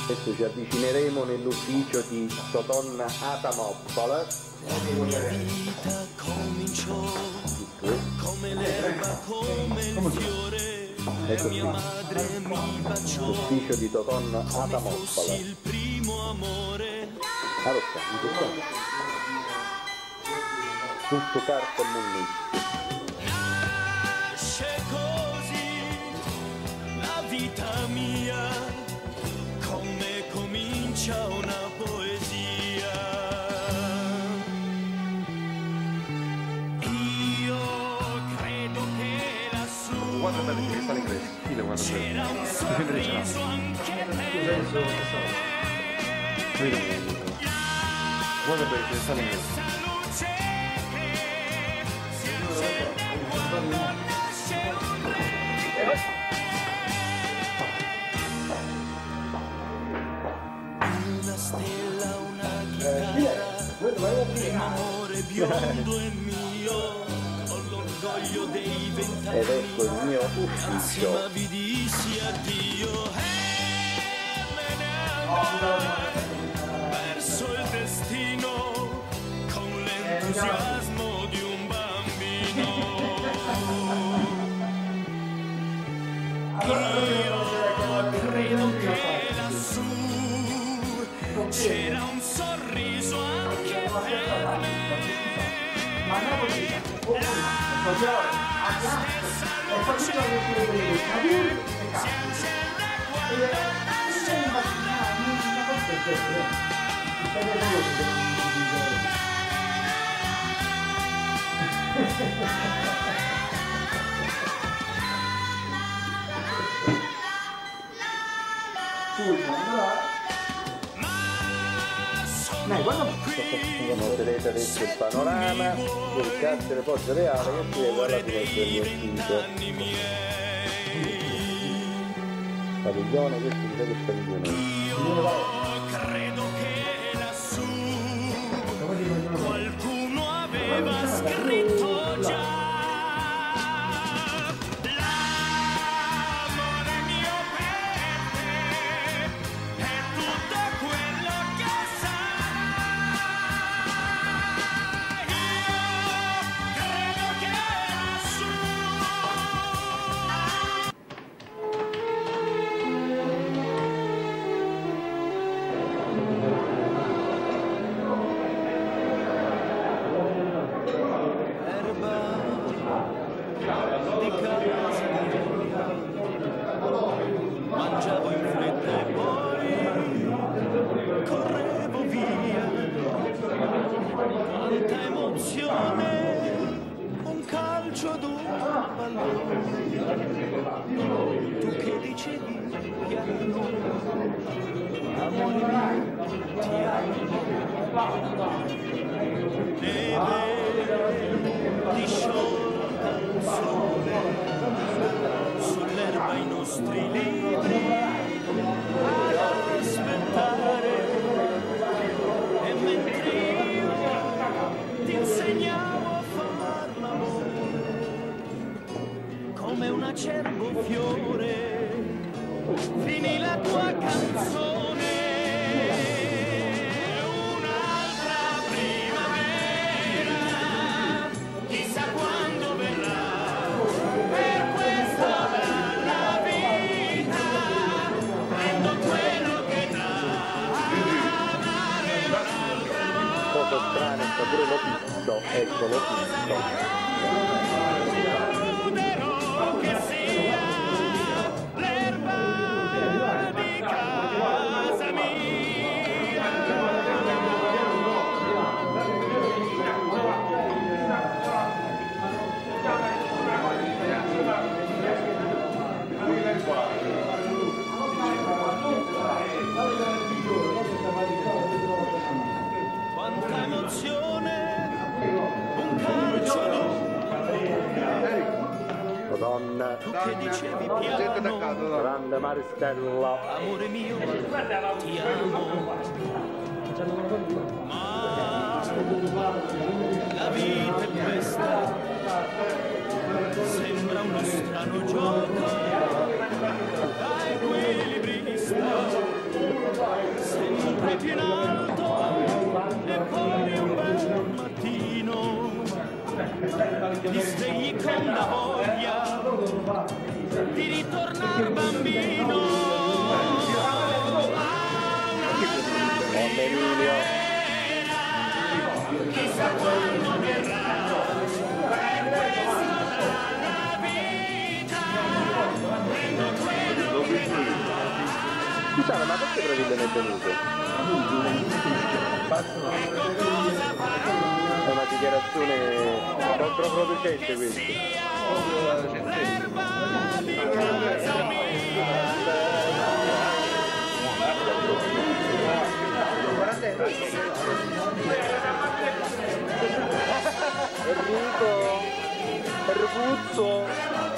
Adesso ci avvicineremo nell'ufficio di Totonna Atamoppola. La mia vita cominciò come l'erba, come il fiore, e mia madre mi baciò l'ufficio di Totonna Atamoppola. come fossi il primo amore. Allora, tutto carta e munni. Nasce così la vita mia, come comincia una poesia. Io credo che lassù Guarda bene che sta in inglese, c'era un sorriso anche per me. guarda bene che sta in inglese. Questa luce che si accende quando nasce un re. Una stella, una chitarra, un amore biondo e mio, con l'orgoglio dei 20 Ed ecco il mio insieme ufficio. vi dissi addio e me ne andai verso il destino con l'entusiasmo di un bambino. Io credo che lassù c'era un sorriso anche per me. La stessa luce si accende quando nasce Conoscerete adesso il panorama del carcere Poggio Reale che spiego alla finestra del mio ufficio. Padiglione, questo mi sa che è padiglione. Io credo che lassù qualcuno aveva scritto già l'amore mio per te è tutto quello che sarai. Io credo che lassù di casa mangiavo in fretta e poi correvo via. Quanta emozione, un calcio ad un pallone. Tu che dicevi piano, amore mio, ti amo. Neve disciolta al sole, sull'erba i nostri libri ad aspettare, e mentre io ti insegnavo a far l'amore come un acerbo fiore, finì la tua canzone. Un'altra primavera, chissà quando verrà, per questa bella vita prendo quello che dà. Amare un'altra Un po' strano, sta pure l'ho visto, ecco l'ho visto. volta che sia l'erba di casa mia. Quanta emozione, un calcio ad un Donna, tu che dicevi piano, grande Maristella. amore mio, ti amo. Ma la vita è questa, sembra uno strano gioco da equilibrista. sempre più in alto e poi un bel mattino ti svegli con la voglia di ritornare bambino. Emilio. Chissà quando verrà Scusate, ma perché Braville non è venuto? È una dichiarazione controproducente questa. Enrico, Erguzzo.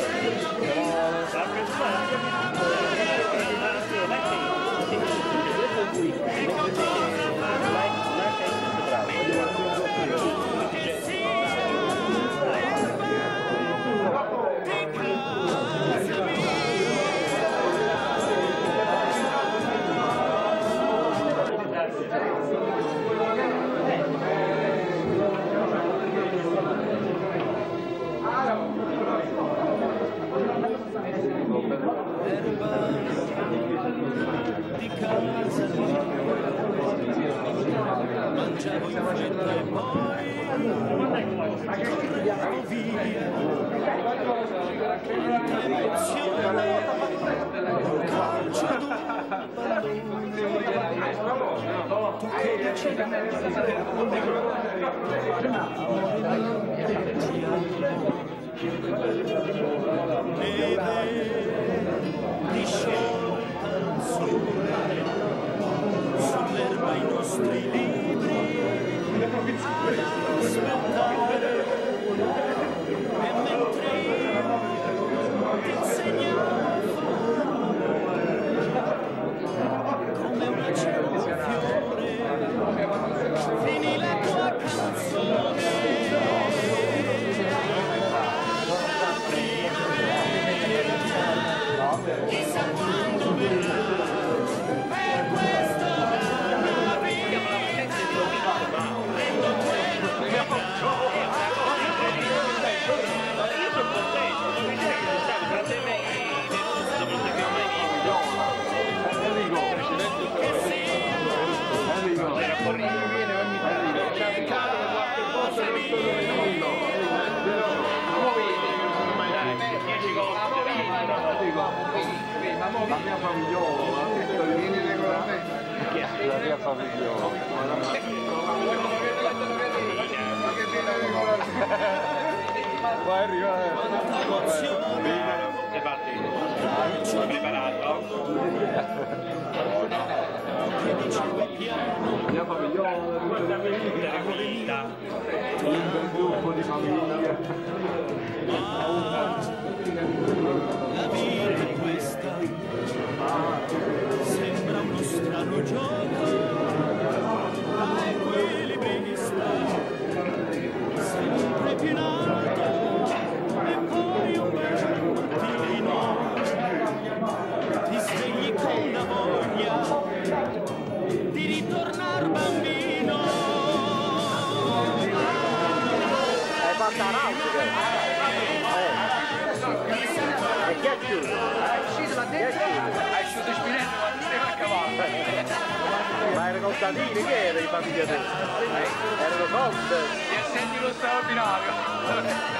di casa mia, mangiavo in fretta e poi correvo via, emozione, calcio tu che discesa sull'erba i nostri libri ad aspettare, e mentre io ti insegnavo come una cielo fiore finì la tua canzone. Chissà quando verrà, per questo la vita prendo quello che io sono contento, non mi dice che non sai tra te e me le cose che ho mai visto. Enrico, era fuori, viene ogni tanto, c'è qualche posto non sto dove come vedi, ma dai, 10 gol, la mia famigliola, vieni regolarmente. La mia famigliola. Vai arrivare. Sei partito. Preparato. La mia famigliola, un bel gruppo di famiglia. La vita è questa, sembra uno strano gioco, da equilibrista, sempre più in alto, e poi un bel mattino, ti svegli con la voglia di ritornare bambino. Hai fatto la nautica? E chi ha chiuso? Chi ha chiuso? Hai asciutto Spinello quando stai a cavallo. Ma erano contadini, che era in famiglia te? Erano conte. Ti assegni lo straordinario.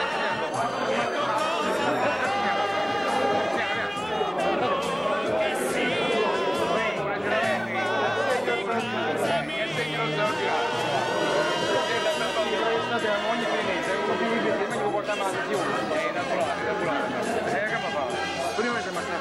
Ogni mese uno più di meglio porta avanti è naturale. Che ma fa? Prima si ma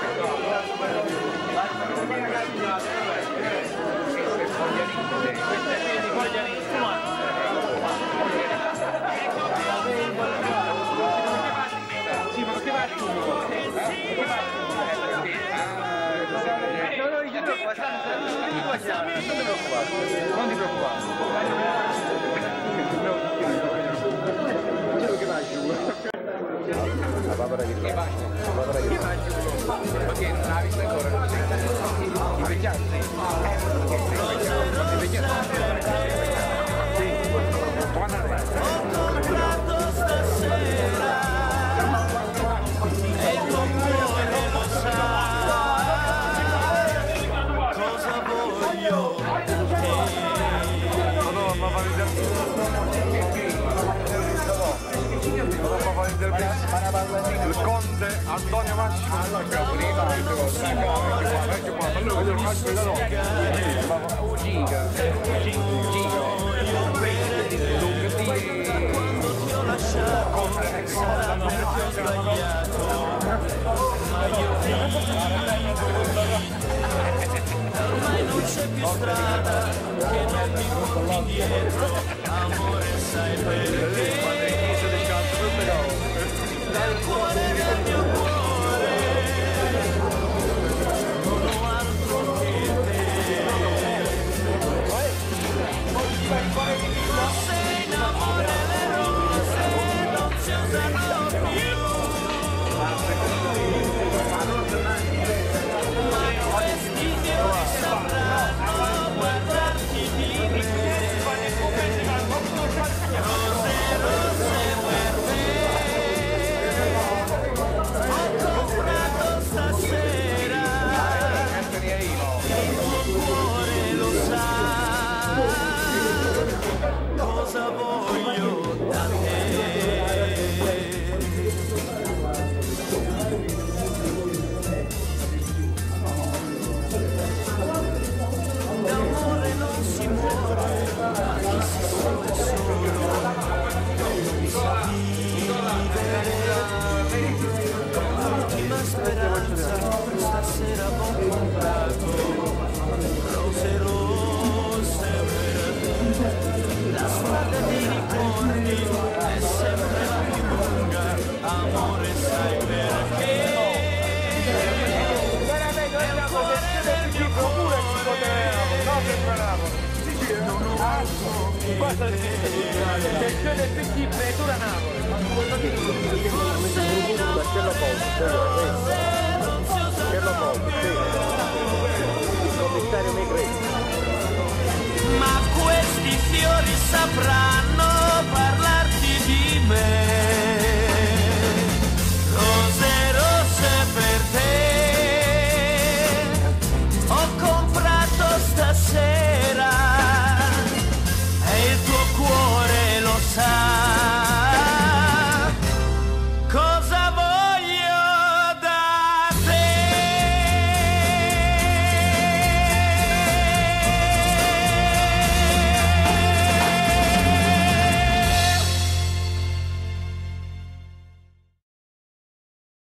sì, ma che vai tu? No, io non ti preoccupare. Quello che va giù. La papera che fa? La papera che fa? Perché non la vista ancora, non si invecchiato, sì. Sì. Quando andrai? Il conte Antonio Massimo ormai non c'è più strada che non mi porti indietro, amore sai perché dal cuore del mio cuore non ho altro che te. Se in amore le rose non si usano più, ma questi che mi sapranno guardarti vivere. Rose, rose per te ho comprato stasera, il tuo cuore lo sa cosa voglio da te. D'amore non si muore, ma chi si soffre solo non sa vivere. L'ultima speranza stasera ho comprato rose rosse per te. La strada dei ricordi è sempre più lunga, amore sai perché. È il cuore del mio cuore, non ho altro che te. Attenzione, più chi pretura Napoli. Forse